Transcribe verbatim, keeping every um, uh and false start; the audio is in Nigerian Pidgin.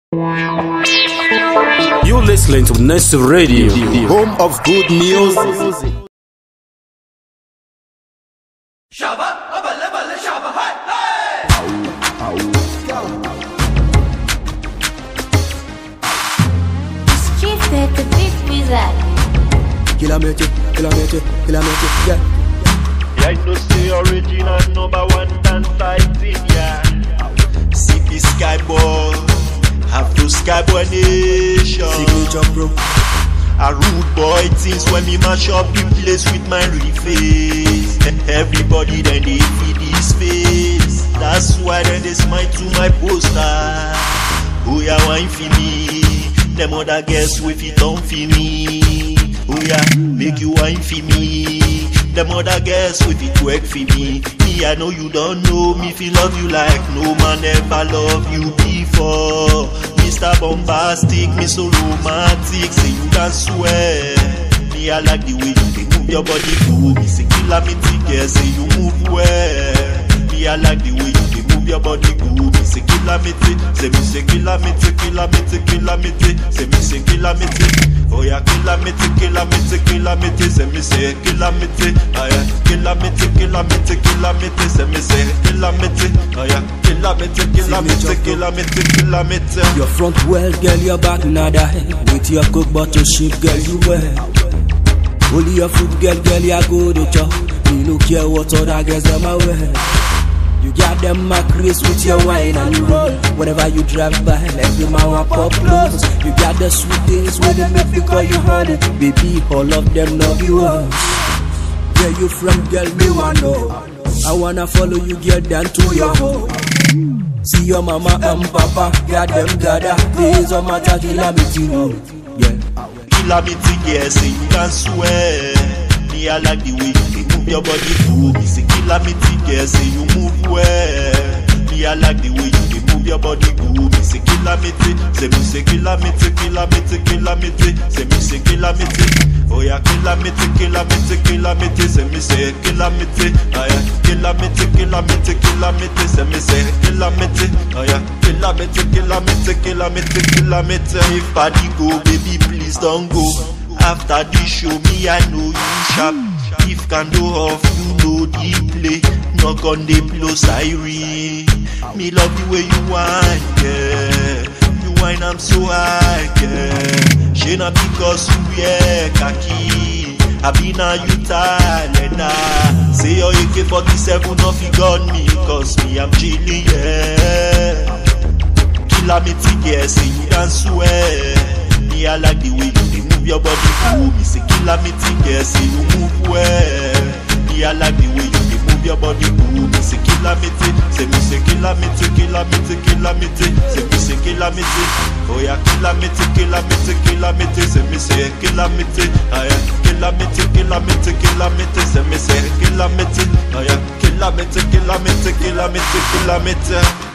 You're listening to NERSI Radio, home of good music. Killamity, Killamity, Killamity, yeah. Yeah, I know say original number one dance site in yeah. C P Skyboy, have to Skyboy nation. Signature bro. A rude boy things when me mash up the place with my real face. Everybody then they feed his face. That's why then they smile to my poster. Oh yeah, wine for me. Them other girls with it on for me. Oh yeah, make you wine for me. Them other girls with it work for me. Me, I know you don't know me, feel love you like no man ever loved you before. Mister Bombastic, me so romantic, say you can swear. Me, I like the way you dey move your body, go. Me say Killamity, girl, say you move well. Me, I like the way you dey move your body, go. Me say Killamity, say me say Killamity, Killamity, Killamity, say me say Killamity. Oh yeah, Killamity, Killamity, Killamity, say me say Killamity. Oh yeah, Killamity, Killamity, Killamity, say me say Killamity. Oh yeah, Killamity, Killamity, Killamity, Killamity. Your front well, girl, your back nada. With your coke bottle shape, girl, you well. Only your foot, girl, girl, you go to chop. Me no care what other girls them a wear. You got them a crease with your wine and you roll. Whenever you drive by, every man want pop clothes. You got the sweet things when they make me call you honey. Baby, all of them love you once. Where you from, girl, me wanna know. I wanna follow you, girl, down to your home. See your mama and papa, got them gather. Days on my Killamity, no. Yeah. Killamity, girl, say you can swear. Me, I like the way you move your body, go. Me say Killamity, girl, say you move well. Me, I like the way you move your body, go. Me say Killamity, say me say Killamity, Killamity, Killamity, say me say Killamity. Oh yeah, Killamity, Killamity, Killamity, say me say Killamity. Oh yeah, Killamity, Killamity, Killamity, say me say Killamity. Oh yeah, Killamity, Killamity, Killamity, Killamity. If party go, baby, please don't go. After this show, me I know you sharp. If can do off, you know the play. Knock on the blow siren. Me love the way you whine, yeah. You whine, I'm so high, yeah. She not because you wear khaki. I be now you tired, nah. Say your A K forty-seven off, you got me. Cause me, I'm chilling, yeah. Killamity, yeah, say you can swear. Me, I like the way you move your body, go. Me say Killamity, girl, say you move well. Me, I like the way you move your body, go. Me say Killamity, say me say Killamity, Killamity, Killamity, say me say Killamity. Oh yeah, Killamity, Killamity, Killamity, say me say Killamity. Oh yeah, Killamity, Killamity, Killamity, say me say Killamity. Oh yeah, Killamity, Killamity, Killamity, Killamity.